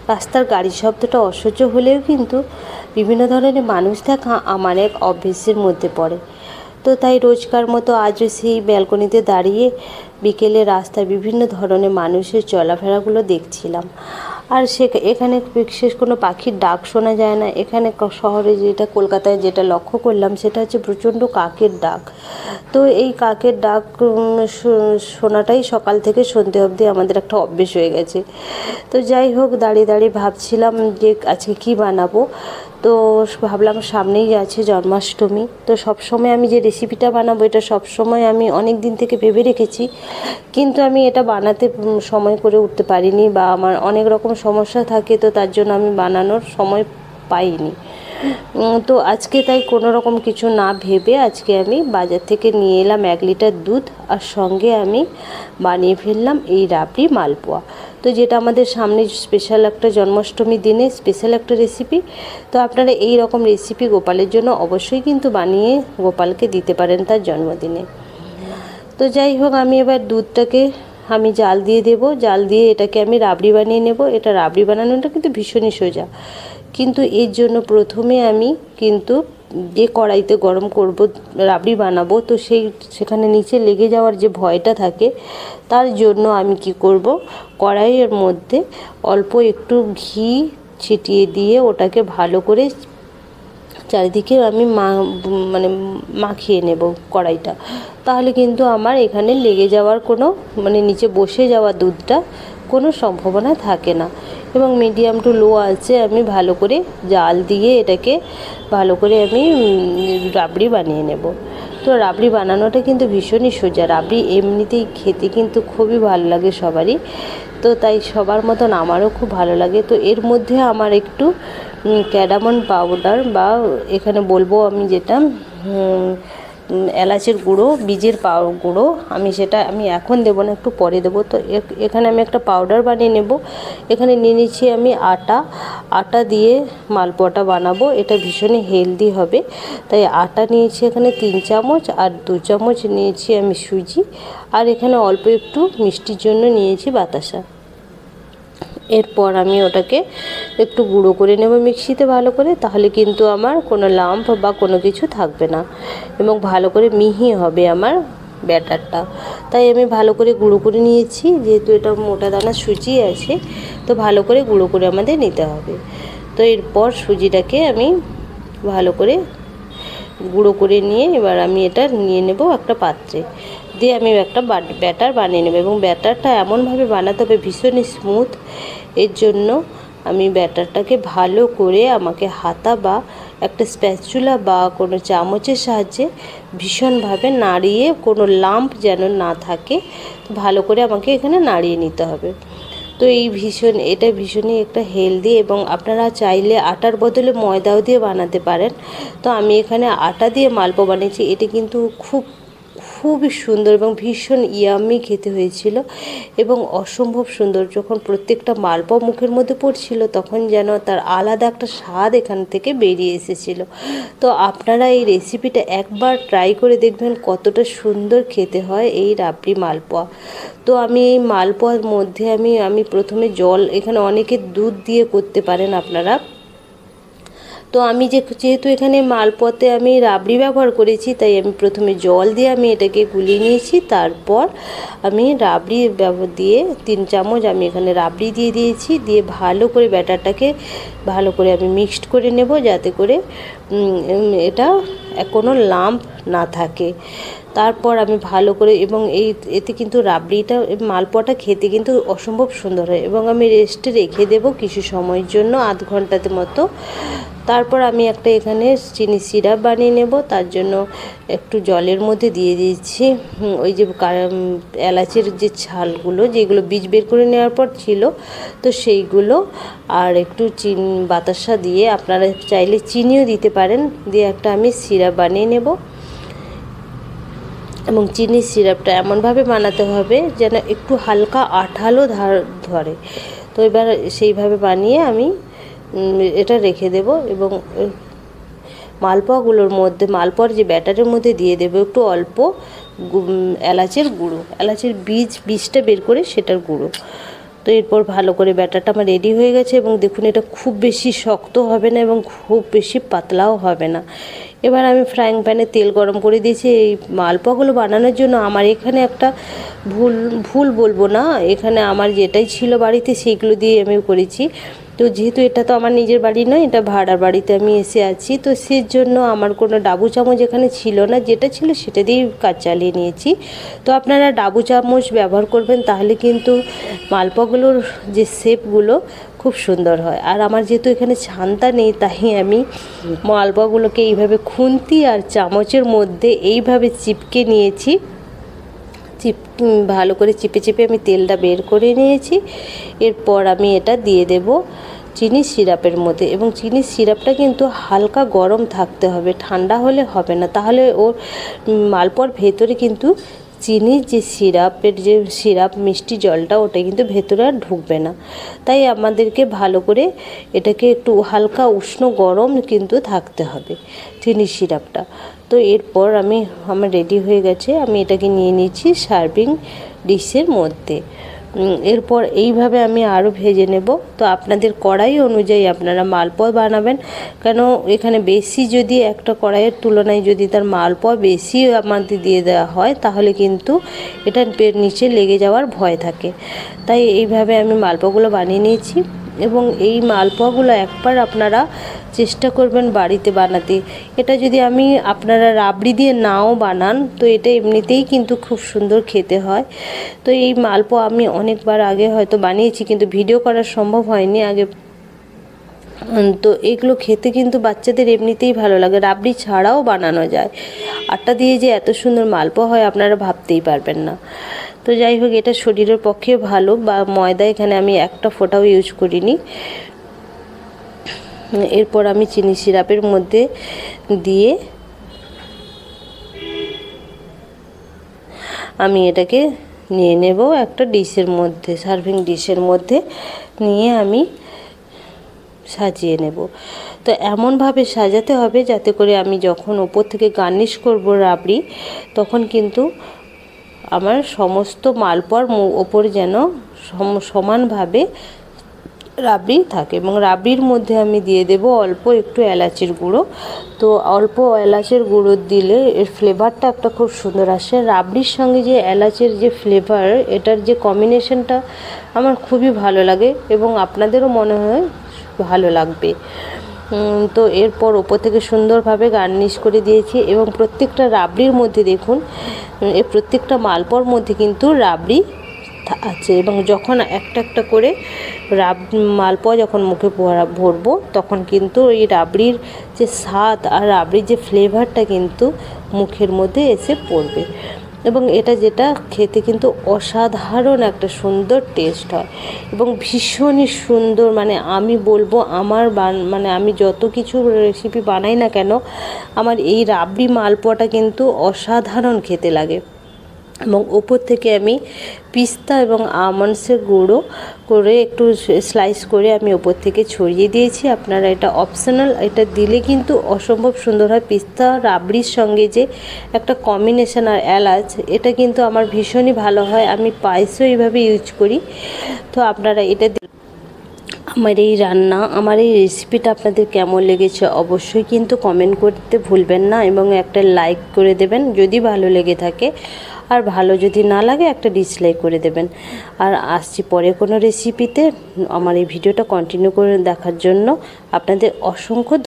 রাস্তার গাড়ি শব্দটা অসহ্য হলেও কিন্তু বিভিন্ন ধরনের মানুষ দেখা আমার এক অভ্যেসের মধ্যে পড়ে। তো তাই রোজকার মতো আজও সেই ব্যালকনিতে দাঁড়িয়ে বিকেলে রাস্তায় বিভিন্ন ধরনের মানুষের চলাফেরাগুলো দেখছিলাম। আর এখানে বিশেষ কোনো পাখির ডাক শোনা যায় না। এখানে শহরে যেটা, কলকাতায় যেটা লক্ষ্য করলাম সেটা হচ্ছে প্রচণ্ড কাকের ডাক। তো এই কাকের ডাক শোনাটাই সকাল থেকে সন্ধ্যে অবধি আমাদের একটা অভ্যেস হয়ে গেছে। তো যাই হোক, দাঁড়িয়ে দাঁড়িয়ে ভাবছিলাম যে আজকে কী বানাবো। তো ভাবলাম সামনেই আছে জন্মাষ্টমী, তো সবসময় আমি যে রেসিপিটা বানাবো এটা সবসময় আমি অনেক দিন থেকে ভেবে রেখেছি, কিন্তু আমি এটা বানাতে সময় করে উঠতে পারিনি, বা আমার অনেক রকম সমস্যা থাকে, তো তার জন্য আমি বানানোর সময় পাইনি। তো আজকে তাই কোনো রকম কিছু না ভেবে আজকে আমি বাজার থেকে নিয়ে এলাম 1 লিটার দুধ, আর সঙ্গে আমি বানিয়ে ফেললাম এই রাবড়ি মালপোয়া। তো যেটা আমাদের সামনে স্পেশাল একটা জন্মাষ্টমীর দিনে স্পেশাল একটা রেসিপি। তো আপনারা এই রকম রেসিপি গোপালের জন্য অবশ্যই কিন্তু বানিয়ে গোপালকে দিতে পারেন তার জন্মদিনে। তো যাই হোক, আমি এবার দুধটাকে আমি জাল দিয়ে দেব। জাল দিয়ে এটাকে আমি রাবড়ি বানিয়ে নেব। এটা রাবড়ি বানানোটা কিন্তু ভীষণই সোজা, কিন্তু এর জন্য প্রথমে আমি কিন্তু যে কড়াইতে গরম করব, রাবড়ি বানাবো, তো সেখানে নিচে লেগে যাওয়ার যে ভয়টা থাকে, তার জন্য আমি কি করব, কড়াইয়ের মধ্যে অল্প একটু ঘি ছিটিয়ে দিয়ে ওটাকে ভালো করে চারিদিকে আমি মানে মাখিয়ে নেব কড়াইটা। তাহলে কিন্তু আমার এখানে লেগে যাওয়ার কোনো, মানে নিচে বসে যাওয়া দুধটা কোনো সম্ভাবনা থাকে না। এবং মিডিয়াম টু লো আঁচে আমি ভালো করে জাল দিয়ে এটাকে ভালো করে আমি রাবড়ি বানিয়ে নেব। তো রাবড়ি বানানোটা কিন্তু ভীষণই সোজা। রাবড়ি এমনিতেই খেতে কিন্তু খুবই ভালো লাগে সবারই, তো তাই সবার মতন আমারও খুব ভালো লাগে। তো এর মধ্যে আমার একটু ক্যাডামন পাউডার, বা এখানে বলবো আমি যেটা এলাচের গুঁড়ো, বীজের গুঁড়ো, সেটা আমি এখন দেবো না, একটু পরে দেবো। তো এখানে আমি একটা পাউডার বানিয়ে নেব। এখানে নিয়ে নিচ্ছি আমি আটা দিয়ে মালপোয়াটা বানাবো। এটা ভীষণই হেলদি হবে, তাই আটা নিয়েছি এখানে 3 চামচ, আর 2 চামচ নিয়েছি আমি সুজি, আর এখানে অল্প একটু মিষ্টির জন্য নিয়েছি বাতাসা। এরপর আমি ওটাকে একটু গুঁড়ো করে নেব মিক্সিতে ভালো করে, তাহলে কিন্তু আমার কোনো লাম্প বা কোনো কিছু থাকবে না, এবং ভালো করে মিহি হবে আমার ব্যাটারটা। তাই আমি ভালো করে গুঁড়ো করে নিয়েছি, যেহেতু এটা মোটা দানা সুজি আছে, তো ভালো করে গুঁড়ো করে আমাদের নিতে হবে। তো এরপর সুজিটাকে আমি ভালো করে গুঁড়ো করে নিয়ে এবার আমি এটা নিয়ে নেব একটা পাত্রে, দিয়ে আমি একটা ব্যাটার বানিয়ে নেব। এবং ব্যাটারটা এমনভাবে বানাতে হবে ভীষণই স্মুথ। এর জন্য আমি ব্যাটারটাকে ভালো করে আমাকে হাতা বা একটা স্প্যাচুলা বা কোনো চামচের সাহায্যে ভীষণভাবে নাড়িয়ে, কোনো লাম্প যেন না থাকে, ভালো করে আমাকে এখানে নাড়িয়ে নিতে হবে। তো এটা ভীষণই একটা হেলদি, এবং আপনারা চাইলে আটার বদলে ময়দাও দিয়ে বানাতে পারেন। তো আমি এখানে আটা দিয়ে মালপোয়া বানিয়েছি। এটা কিন্তু খুবই সুন্দর এবং ভীষণ ইয়াম্মি খেতে হয়েছিল, এবং অসম্ভব সুন্দর। যখন প্রত্যেকটা মালপোয়া মুখের মধ্যে পড়ছিল, তখন যেন তার আলাদা একটা স্বাদ এখান থেকে বেরিয়ে এসেছিল। তো আপনারা এই রেসিপিটা একবার ট্রাই করে দেখবেন কতটা সুন্দর খেতে হয় এই রাবড়ি মালপোয়া। তো আমি এই মালপোয়ার মধ্যে আমি প্রথমে জল, এখানে অনেকে দুধ দিয়ে করতে পারেন আপনারা, তো আমি যেহেতু এখানে মালপোয়াতে আমি রাবড়ি ব্যবহার করেছি, তাই আমি প্রথমে জল দিয়ে আমি এটাকে গুলিয়ে নিয়েছি। তারপর আমি রাবড়ি দিয়ে 3 চামচ আমি এখানে রাবড়ি দিয়ে দিয়েছি, দিয়ে ভালো করে ব্যাটারটাকে ভালো করে আমি মিক্সড করে নেব, যাতে করে এটা কোনো লাম্প না থাকে। তারপর আমি ভালো করে, এবং এতে কিন্তু রাবড়িটা, মালপোয়াটা খেতে কিন্তু অসম্ভব সুন্দর হয়। এবং আমি রেস্টে রেখে দেব কিছু সময়ের জন্য, আধ ঘন্টাতে মতো। তারপর আমি একটা এখানে চিনি সিরাপ বানিয়ে নেব। তার জন্য একটু জলের মধ্যে দিয়ে দিয়েছি ওই যে এলাচের যে ছালগুলো, যেগুলো বীজ বের করে নেওয়ার পর ছিল, তো সেইগুলো, আর একটু বাতাসা দিয়ে, আপনারা চাইলে চিনিও দিতে পারেন, দিয়ে একটা আমি সিরাপ বানিয়ে নেব। এবং চিনির সিরাপটা এমনভাবে বানাতে হবে যেন একটু হালকা আঠালো ধরে। তো এবার সেইভাবে বানিয়ে আমি এটা রেখে দেব, এবং মালপোয়াগুলোর মধ্যে, মালপোয়ার যে ব্যাটারের মধ্যে দিয়ে দেবো একটু অল্প এলাচের গুঁড়ো, এলাচের বীজটা বের করে সেটার গুঁড়ো। তো এরপর ভালো করে ব্যাটারটা আমার রেডি হয়ে গেছে এবং দেখুন এটা খুব বেশি শক্ত হবে না এবং খুব বেশি পাতলাও হবে না। এবার আমি ফ্রাইং প্যানে তেল গরম করে দিয়েছি এই মালপোয়াগুলো বানানোর জন্য। আমার এখানে একটা ভুল বলবো না, এখানে আমার যেটাই ছিল বাড়িতে সেইগুলো দিয়ে আমি করেছি। তো যেহেতু এটা তো আমার নিজের বাড়ি নয়, এটা ভাড়ার বাড়িতে আমি এসে আছি, তো সেই জন্য আমার কোনো ডাবু চামচ এখানে ছিল না, যেটা ছিল সেটা দিয়েই কাজ চালিয়ে নিয়েছি। তো আপনারা ডাবু চামচ ব্যবহার করবেন, তাহলে কিন্তু মালপোয়াগুলোর যে শেপগুলো খুব সুন্দর হয়। আর আমার যেহেতু এখানে ছান্তা নেই, তাই আমি মালপোয়াগুলোকে এইভাবে খুন্তি আর চামচের মধ্যে এইভাবে চিপকে নিয়েছি। ভালো করে চিপে চিপে আমি তেলটা বের করে নিয়েছি। এরপর আমি এটা দিয়ে দেব চিনির সিরাপের মধ্যে, এবং চিনির সিরাপটা কিন্তু হালকা গরম থাকতে হবে, ঠান্ডা হলে হবে না, তাহলে ওর মালপোয়ার ভেতরে কিন্তু চিনির যে সিরাপ মিষ্টি জলটা ওটা কিন্তু ভেতরে আর ঢুকবে না। তাই আমাদেরকে ভালো করে এটাকে একটু হালকা উষ্ণ গরম কিন্তু থাকতে হবে চিনির সিরাপটা। তো এরপর আমার রেডি হয়ে গেছে, আমি এটাকে নিয়ে নিচ্ছি সার্ভিং ডিশের মধ্যে। এরপর এইভাবে আমি আরও ভেজে নেব। তো আপনাদের কড়াই অনুযায়ী আপনারা মালপোয়া বানাবেন, কেন এখানে বেশি যদি একটা কড়াইয়ের তুলনায় যদি তার মালপোয়া বেশি আমাদের দিয়ে দেওয়া হয়, তাহলে কিন্তু এটা নিচে লেগে যাওয়ার ভয় থাকে। তাই এইভাবে আমি মালপোয়াগুলো বানিয়ে নিয়েছি, এবং এই মালপোয়াগুলো একবার আপনারা চেষ্টা করবেন বাড়িতে বানাতে। এটা যদি আপনারা রাবড়ি দিয়ে নাও বানান, তো এটা এমনিতেই কিন্তু খুব সুন্দর খেতে হয়। তো এই মালপোয়া আমি অনেকবার আগে হয়তো বানিয়েছি, কিন্তু ভিডিও করা সম্ভব হয়নি আগে। তো এগুলো খেতে কিন্তু বাচ্চাদের এমনিতেই ভালো লাগে, রাবড়ি ছাড়াও বানানো যায়। আটা দিয়ে যে এত সুন্দর মালপোয়া হয় আপনারা ভাবতেই পারবেন না। তো যাই হোক, এটা শরীরের পক্ষে ভালো, বা ময়দা এখানে আমি একটা ফোঁটাও ইউজ করিনি। এরপর আমি চিনি সিরাপের মধ্যে দিয়ে আমি এটাকে নিয়ে নেব একটা ডিশের মধ্যে, সার্ভিং ডিশের মধ্যে নিয়ে আমি সাজিয়ে নেব। তো এমনভাবে সাজাতে হবে যাতে করে আমি যখন ওপর থেকে গার্নিশ করব রাবড়ি, তখন কিন্তু আমার সমস্ত মালপোয়ার ওপর যেন সমানভাবে রাবড়ি থাকে। এবং রাবড়ির মধ্যে আমি দিয়ে দেব অল্প একটু এলাচের গুঁড়ো। তো অল্প এলাচের গুঁড়ো দিলে এর ফ্লেভারটা একটা খুব সুন্দর আসে। রাবড়ির সঙ্গে যে এলাচের যে ফ্লেভার, এটার যে কম্বিনেশনটা আমার খুবই ভালো লাগে, এবং আপনাদেরও মনে হয় ভালো লাগবে। তো এরপর ওপর থেকে সুন্দরভাবে গার্নিশ করে দিয়েছি, এবং প্রত্যেকটা রাবড়ির মধ্যে দেখুন, এই প্রত্যেকটা মালপোয়ার মধ্যে কিন্তু রাবড়ি আছে। এবং যখন একটা একটা করে মালপোয়া যখন মুখে ভরবো, তখন কিন্তু এই রাবড়ির যে স্বাদ আর রাবড়ির যে ফ্লেভারটা কিন্তু মুখের মধ্যে এসে পড়বে। এবং এটা যেটা খেতে কিন্তু অসাধারণ একটা সুন্দর টেস্ট হয়, এবং ভীষণই সুন্দর। আমি বলবো আমি যত কিছু রেসিপি বানাই না কেন, আমার এই রাবড়ি মালপোয়াটা কিন্তু অসাধারণ খেতে লাগে। এবং ওপর থেকে আমি পিস্তা এবং আমন্ডসের গুঁড়ো করে একটু স্লাইস করে আমি ওপর থেকে ছড়িয়ে দিয়েছি। আপনারা এটা অপশনাল, এটা দিলে কিন্তু অসম্ভব সুন্দর হয়। পিস্তা রাবড়ির সঙ্গে যে একটা কম্বিনেশন, আর এলাচ, এটা কিন্তু আমার ভীষণই ভালো হয়। আমি পায়েসও এইভাবে ইউজ করি। তো আপনারা এটা আমার এই রান্না, আমার এই রেসিপিটা আপনাদের কেমন লেগেছে অবশ্যই কিন্তু কমেন্ট করতে ভুলবেন না, এবং একটা লাইক করে দেবেন যদি ভালো লেগে থাকে, আর ভালো যদি না লাগে একটা ডিসলাইক করে দেবেন। আর আসছি পরে কোনো রেসিপিতে। আমার এই ভিডিওটা কন্টিনিউ করে দেখার জন্য আপনাদের অসংখ্য